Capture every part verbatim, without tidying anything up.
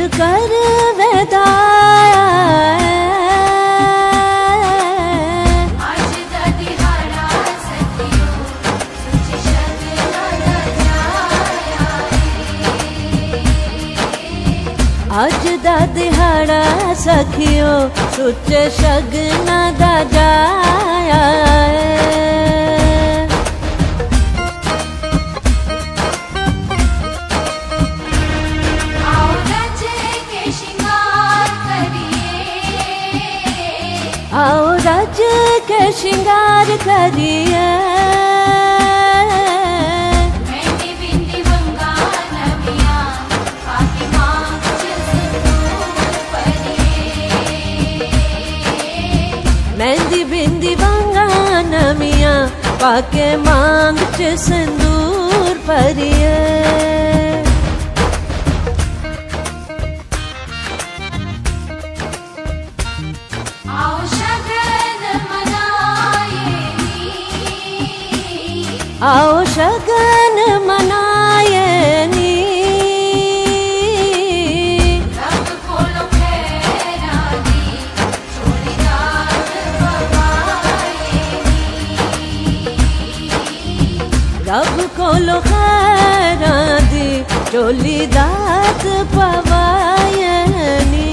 कर वेदा अज दा दिहाड़ा सखियो सुच शगना दा जाया आओ रज के श्रृंगार करिए आओ रज के श्रृंगार करिए मेहंदी बिंदी वंगा नमिया पाके मांग च सिंदूर भरिए आओ शगन मनाए आओ शगन मनाए नी रब कोलो खैरा दी चोली दात पवायनी।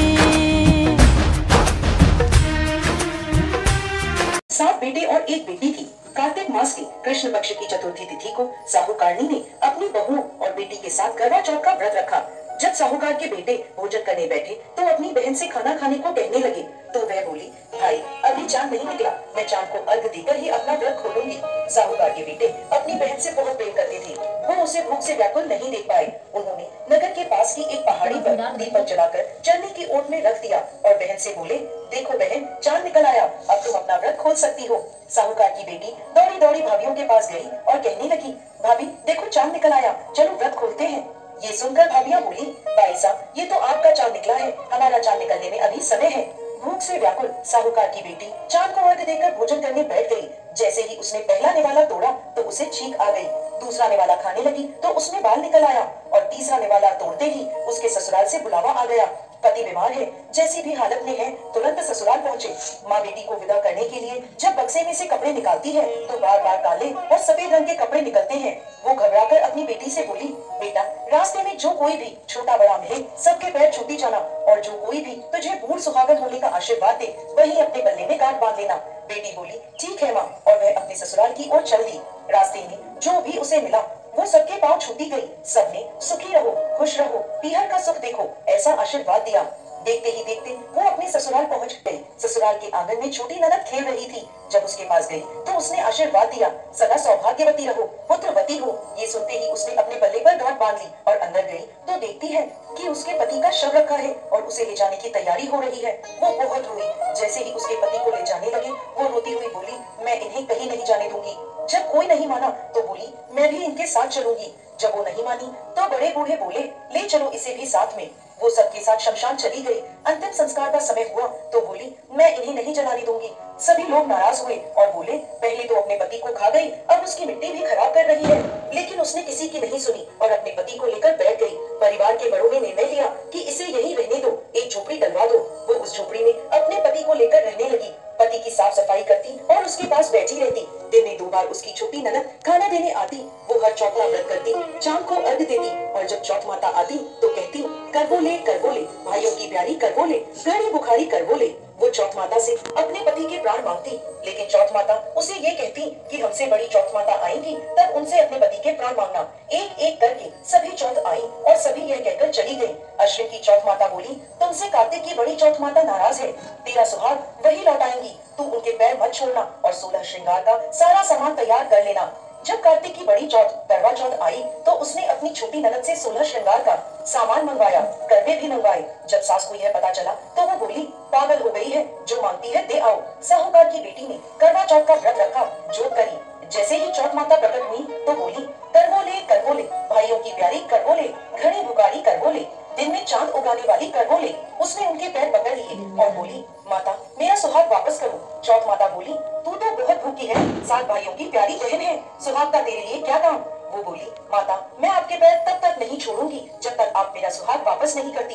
सात बेटे और एक बेटी थी। कार्तिक मास की कृष्ण पक्ष की चतुर्थी तिथि को साहूकारनी ने अपनी बहुओं और बेटी के साथ करवा चौथ का व्रत रखा। जब साहूकार के बेटे भोजन करने बैठे तो अपनी बहन से खाना खाने को कहने लगे तो वह बोली, भाई अभी चांद नहीं निकला, मैं चांद को अर्घ देकर ही अपना व्रत खोलूंगी। साहूकार के बेटे अपनी बहन से बहुत प्रेम करते थे, वो उसे भूख से व्याकुल नहीं देख पाए। उन्होंने नगर के पास की एक पहाड़ी पर दीपक जलाकर चलने की ओट में रख दिया और बहन से बोले, देखो बहन, चांद निकल आया, अब तुम अपना व्रत खोल सकती हो। साहूकार की बेटी दौड़ी दौड़ी भाभियों के पास गई और कहने लगी, भाभी देखो चांद निकल आया, चलो व्रत खोलते हैं। ये सुनकर भाभियां बोली, भाई साहब ये तो आपका चांद निकला है, हमारा चांद निकलने में अभी समय है। भूख से व्याकुल साहूकार की बेटी चांद को अर्घ देकर भोजन करने बैठ गई। जैसे ही उसने पहला निवाला तोड़ा तो उसे छींक आ गई। दूसरा निवाला खाने लगी तो उसमें बाल निकल आया और तीसरा निवाला तोड़ते ही उसके ससुराल से बुलावा आ गया। पति बीमार है, जैसी भी हालत में है तुरंत ससुराल पहुँचे। माँ बेटी को विदा करने के लिए जब बक्से में से कपड़े निकालती है तो बार बार काले और सफेद रंग के कपड़े निकलते हैं। वो घबराकर अपनी बेटी से बोली, बेटा रास्ते में जो कोई भी छोटा बड़ा मिले सबके पैर छूती जाना और जो कोई भी तुझे बूढ़ सुहागन होने का आशीर्वाद दे वही अपने गले में गांठ बांध लेना। बेटी बोली, ठीक है माँ, और वह अपने ससुराल की ओर चल दी। रास्ते में जो भी उसे मिला वो सबके पांव छूती गई। सबने सुखी रहो, खुश रहो, पीहर का सुख देखो ऐसा आशीर्वाद दिया। देखते ही देखते वो अपने ससुराल पहुंच गई। ससुराल के आंगन में छोटी ननद खेल रही थी। जब उसके पास गई तो उसने आशीर्वाद दिया, सदा सौभाग्यवती रहो, पुत्रवती हो। ये सुनते ही उसने अपने बल्ले पर गांठ बांध ली और अंदर गई तो देखती है कि उसके पति का शव रखा है और उसे ले जाने की तैयारी हो रही है। वो बहुत रोई। जैसे ही उसके पति को ले जाने लगे वो रोती हुई बोली, मैं इन्हें कहीं नहीं जाने दूंगी। जब कोई नहीं माना तो बोली, मैं भी इनके साथ चलूंगी। जब वो नहीं मानी तो बड़े बूढ़े बोले, ले चलो इसे भी साथ में। वो सबके साथ शमशान चली गई। अंतिम संस्कार का समय हुआ तो बोली, मैं इन्हें नहीं जलाने दूंगी। सभी लोग नाराज हुए और बोले, पहले तो अपने पति को खा गई, अब उसकी मिट्टी भी खराब कर रही है। लेकिन उसने किसी की नहीं सुनी और अपने पति को लेकर बैठ गई। परिवार के बड़ों ने निर्णय लिया कि इसे यहीं रहने दो, एक झोपड़ी डलवा दो। वो उस झोपड़ी में अपने पति को लेकर रहने लगी। पति की साफ सफाई करती और उसके पास बैठी रहती। दिन में दो बार उसकी छोटी ननद खाना देने आती। वो हर चौथ का व्रत करती, चांद को अर्घ देती और जब चौथ माता आती तो कहती, करवो ले करवो ले, भाइयों की प्यारी करवो ले, घड़ी बुखारी करवो ले। वो चौथ माता से अपने पति के प्राण मांगती, लेकिन चौथ माता उसे ये कहती कि हमसे बड़ी चौथ माता आएंगी तब उनसे अपने पति के प्राण मांगना। एक एक करके सभी चौथ आई और सभी यह कहकर चली गई। अश्विन की चौथ माता बोली, तुमसे कार्तिक की बड़ी चौथ माता नाराज है, तेरा सुहाग वही लौटाएंगी, तू उनके पैर मत छोड़ना और सोलह श्रृंगार का सारा सामान तैयार कर लेना। जब कार्तिक की बड़ी चौथ करवा चौथ आई तो उसने अपनी छोटी ननद से सोलह श्रृंगार का सामान मंगवाया, करवे भी मंगवाए। जब सास को यह पता चला तो वो बोली, पागल हो गई है, जो मांगती है दे आओ। साहूकार की बेटी ने करवा चौथ का व्रत रखा, जोत करी। जैसे ही चौथ माता प्रकट हुई तो बोली, करवो ले करवो ले, भाइयों की प्यारी करवो ले, घड़ी बुखारी करवो ले, दिन में चांद उगाने वाली करवो ले। उसने उनके पैर पकड़ लिए और बोली, माता मेरा सुहाग वापस करो। चौथ माता बोली, तू तो बहुत भूखी है, सात भाइयों की प्यारी बहन है, सुहाग का तेरे लिए क्या काम। वो बोली, माता मैं आपके पैर तब तक नहीं छोड़ूंगी जब तक आप मेरा सुहाग वापस नहीं करती।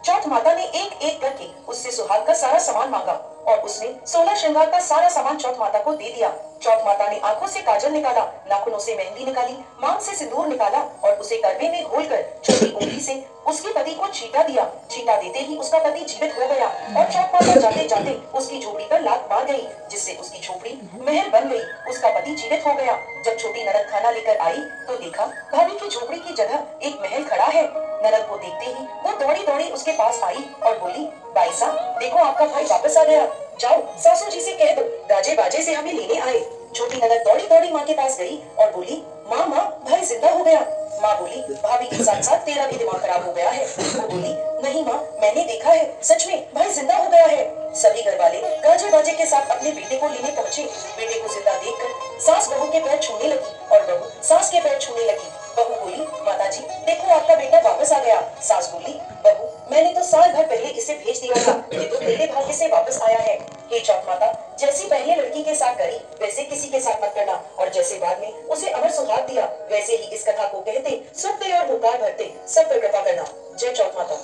चौथ माता ने एक एक करके उससे सुहाग का सारा सामान मांगा और उसने सोलह श्रृंगार का सारा सामान चौथ माता को दे दिया। चौथ माता ने आंखों से काजल निकाला, नाखूनों से मेहंदी निकाली, मांग से सिंदूर निकाला और उसे करवे में घोलकर छोटी उंगली से उसके पति को छींटा दिया। छींटा देते ही उसका पति जीवित हो गया और चौथ माता जाते जाते उसकी झोपड़ी पर लात मार गई, जिससे उसकी झोपड़ी महल बन गई। उसका पति जीवित हो गया। जब छोटी ननद खाना लेकर आई तो देखा भाभी की झोपड़ी की जगह एक महल खड़ा है। ननद को देखते ही वो दौड़ी दौड़ी उसके पास आई और बोली, भाई साहब देखो आपका भाई वापस आ गया, जाओ सासू जी से कह दो गाजे बाजे से हमें लेने आए। छोटी ननद दौड़ी दौड़ी माँ के पास गई और बोली, माँ माँ भाई जिंदा हो गया। माँ बोली, भाभी के साथ साथ तेरा भी दिमाग खराब हो गया है। वो बोली, नहीं माँ मैंने देखा है, सच में भाई जिंदा हो गया है। सभी घर वाले गाजे बाजे के साथ अपने बेटे को लेने पहुँचे। बेटे को जिंदा देखकर सास बहू के पैर छूने लगी और बहू सास के पैर छूने लगी। बहू बोली, माता जी देखो आपका बेटा वापस आ गया। सास बोली, बहू मैंने तो साल भर पहले इसे भेज दिया था, ये तो तेरे भाग्य से वापस आया है। हे चौथ माता, जैसी पहले लड़की के साथ करी वैसे किसी के साथ मत करना और जैसे बाद में उसे अमर सुहाग दिया वैसे ही इस कथा को कहते सुनते और हुकार भरते सब पर कृपा करना। जय चौथ माता।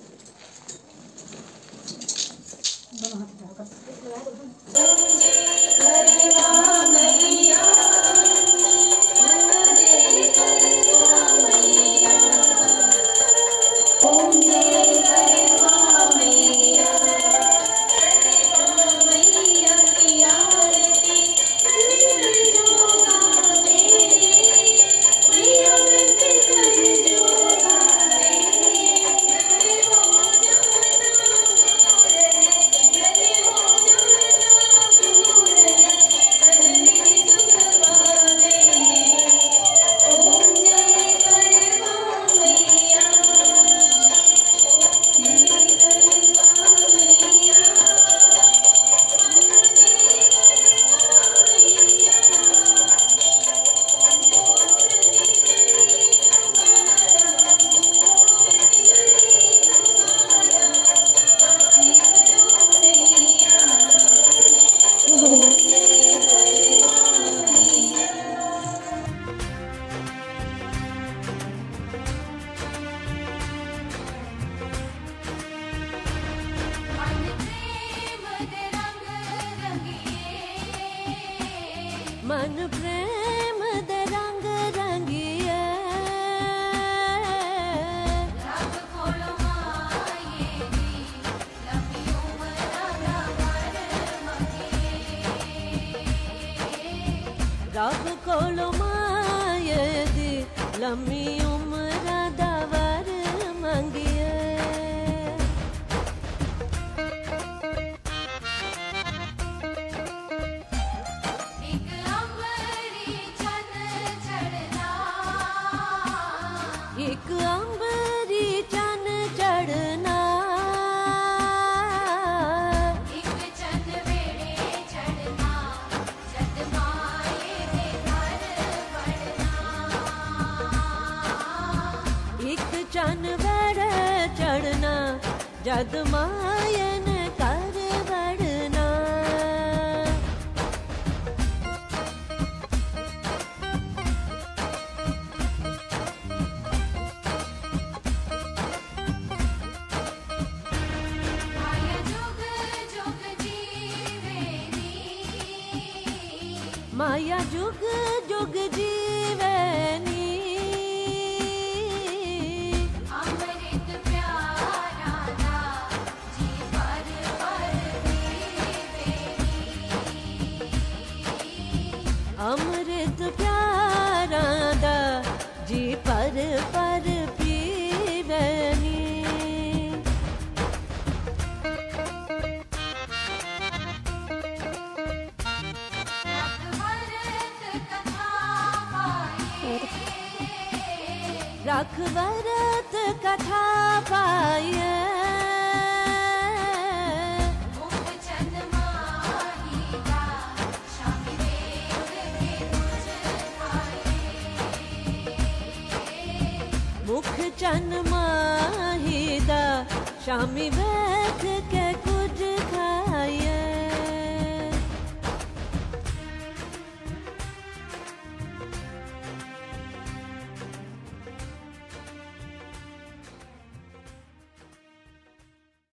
मन प्रेम दे रंग रंगिए, रब खोलो माये दी लंबी उम्र दा वर मंगिए। रब कोलो माये दी लम्मी उम्र दा वर मंगिए। एक अंबरी चन चढ़ना, एक अंबरी चन चढ़ना, एक चन वेड़े चढ़ना, जद माये दे घर बढ़ना। एक चन वेड़ चढ़ना, जद मायन कर बढ़ना। माया जुग जुग जीवेनी, माया जुग जुग जीवनी, अमृत प्यारा दा जी पर पर पीवेनी। अमृत प्यारा दा जी पर पर पीवनी। रख वरत कथा पाए, रख वरत कथा पाए, मुख चंद माही दा शामी वेद के तुझ खाए। मुख चन माही दा शामी बैठ के